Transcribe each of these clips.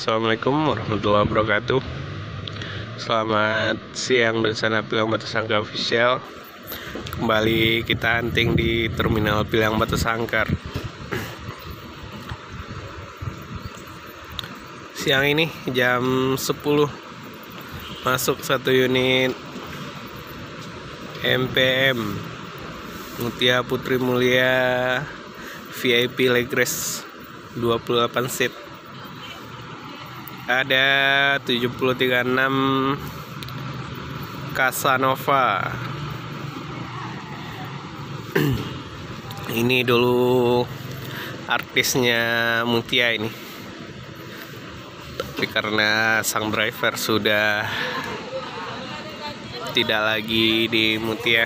Assalamualaikum warahmatullahi wabarakatuh. Selamat siang dan sana Pilang Batu Sangkar official. Kembali kita hunting di terminal Pilang Batu Sangkar. Siang ini jam 10 masuk satu unit MPM Mutia Putri Mulia VIP leg race 28 seat. Ada 736 Casanova. Ini dulu artisnya Mutia ini, tapi karena sang driver sudah tidak lagi di Mutia,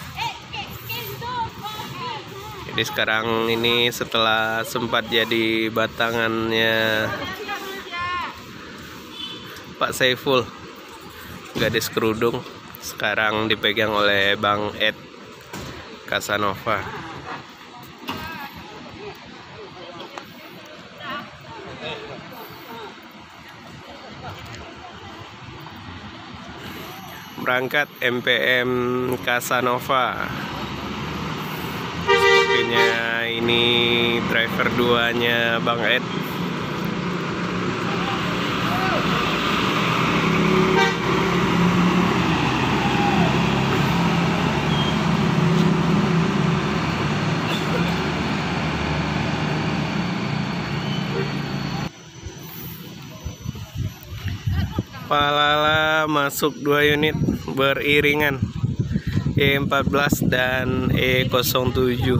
jadi sekarang ini setelah sempat jadi batangannya Pak Saiful gadis kerudung, sekarang dipegang oleh Bang Ed Casanova. Berangkat MPM Casanova. Sepertinya ini driver duanya Bang Ed. Palala masuk 2 unit beriringan, E14 dan E07.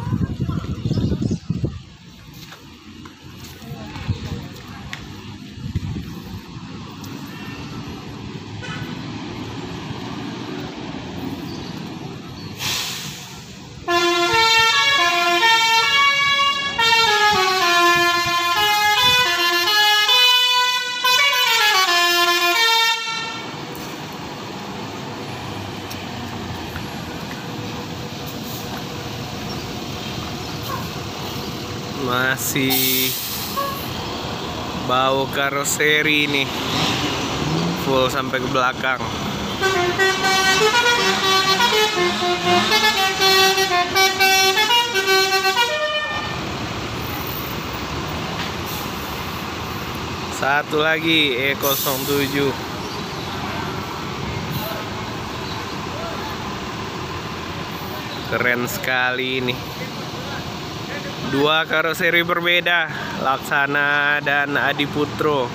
Masih bau karoseri nih, full sampai ke belakang. Satu lagi E07. Keren sekali ini. 2 karoseri berbeda, Laksana dan Adiputro.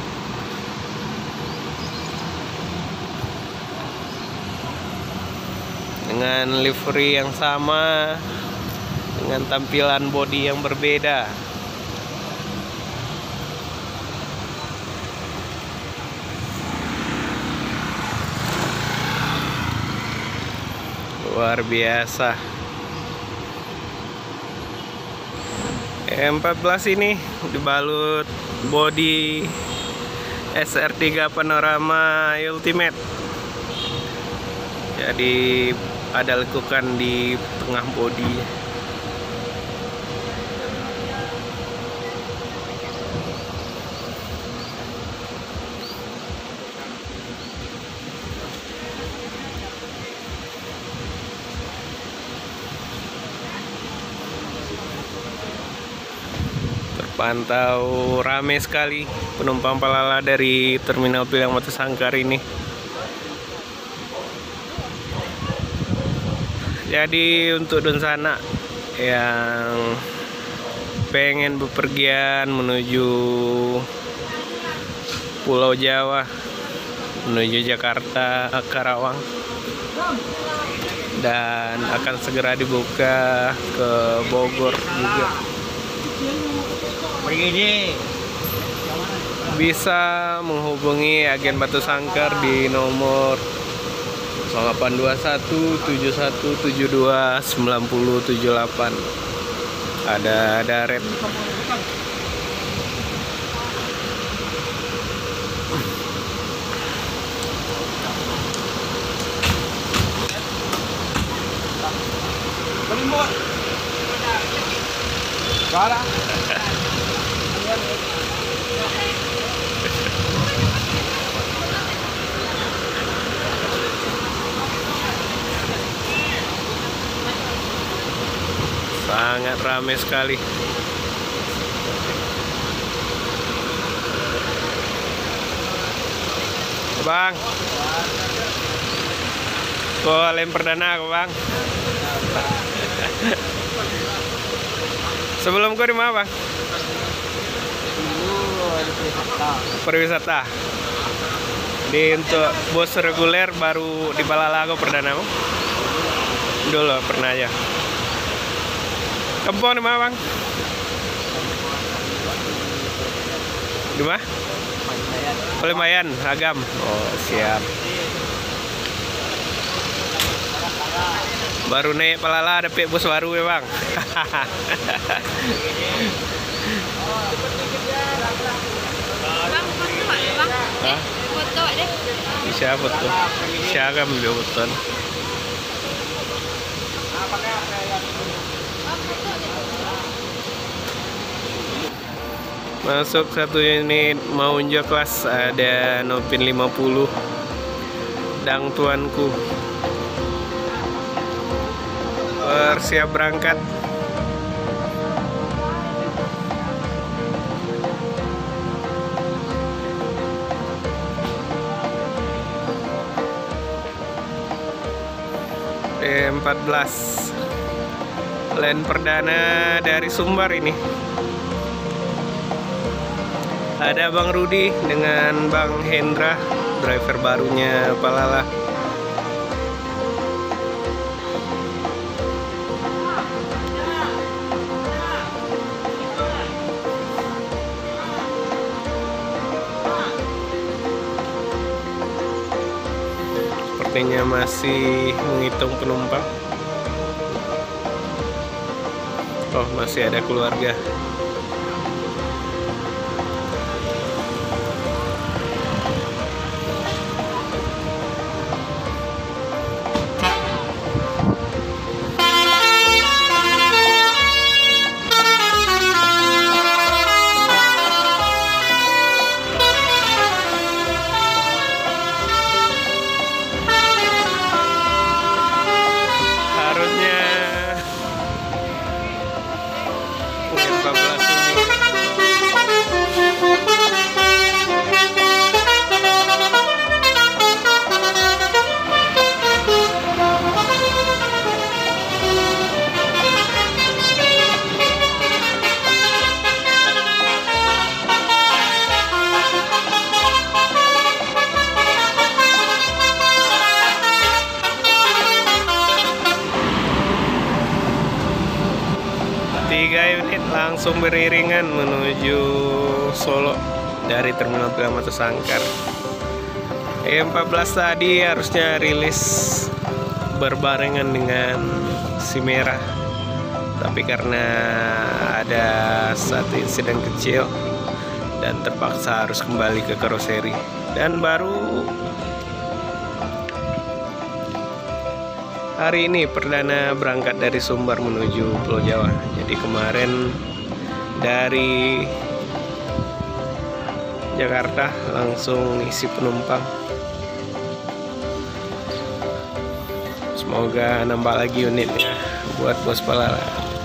Dengan livery yang sama, dengan tampilan bodi yang berbeda. Luar biasa. E14 ini dibalut bodi SR3 Panorama Ultimate. Jadi ada lekukan di tengah bodi. Pantau rame sekali penumpang Palala dari terminal Pilang Batu Sangkar ini. Jadi untuk Donsana yang pengen bepergian menuju Pulau Jawa, menuju Jakarta, Karawang, dan akan segera dibuka ke Bogor juga, bisa menghubungi agen Batu Sangkar di nomor 082171729078. Ada Daret. sangat ramai sekali. Bang, kok lem perdana kok bang? Sebelum kau di mana bang? Perwisata. Di untuk bos reguler baru di Balalago perdana bang? Dulu pernah ya. Kampung di mana bang? Di mana? Palimayan, Agam. Oh siap. Baru naik Palala ada bos baru ya bang. Bang, foto ya bang? Foto deh. Bisa foto. Siapa ambil foto? Masuk 1 unit mau unjuk kelas ada Nopin 50 Dang Tuanku. Bersiap berangkat. P14 Len perdana dari Sumbar ini. Ada Bang Rudi dengan Bang Hendra, driver barunya Palala. Sepertinya masih menghitung penumpang. Oh, masih ada keluarga. Unit langsung beriringan menuju Solo dari Terminal Pilang Batu Sangkar. E14 tadi harusnya rilis berbarengan dengan si merah, tapi karena ada satu insiden kecil dan terpaksa harus kembali ke karoseri. Dan baru hari ini perdana berangkat dari Sumbar menuju Pulau Jawa. Jadi kemarin dari Jakarta langsung isi penumpang. Semoga nambah lagi unitnya buat bos Palala.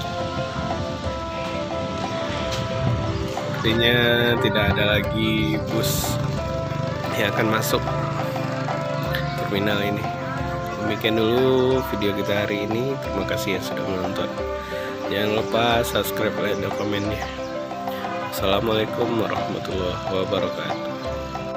Sepertinya tidak ada lagi bus yang akan masuk terminal ini. Demikian dulu video kita hari ini. Terima kasih yang sudah menonton. Jangan lupa subscribe, like, dan komennya. Assalamualaikum warahmatullahi wabarakatuh.